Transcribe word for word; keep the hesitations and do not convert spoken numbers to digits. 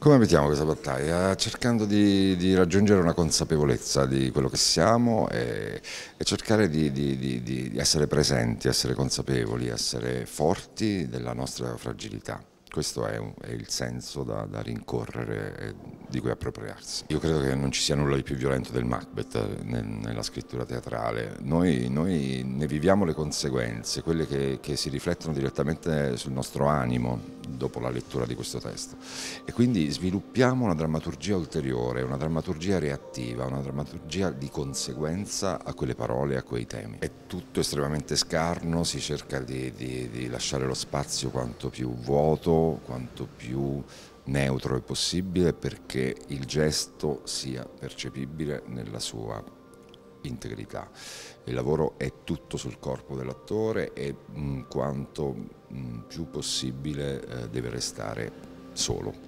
Come mettiamo questa battaglia? Cercando di, di raggiungere una consapevolezza di quello che siamo e, e cercare di, di, di, di essere presenti, essere consapevoli, essere forti della nostra fragilità. Questo è, un, è il senso da, da rincorrere e di cui appropriarsi. Io credo che non ci sia nulla di più violento del Macbeth nel, nella scrittura teatrale. Noi, noi ne viviamo le conseguenze, quelle che, che si riflettono direttamente sul nostro animo dopo la lettura di questo testo. E quindi sviluppiamo una drammaturgia ulteriore, una drammaturgia reattiva, una drammaturgia di conseguenza a quelle parole, a quei temi. È tutto estremamente scarno, si cerca di, di, di lasciare lo spazio quanto più vuoto, quanto più neutro è possibile, perché il gesto sia percepibile nella sua integrità. Il lavoro è tutto sul corpo dell'attore e mh, quanto mh, più possibile eh, deve restare solo.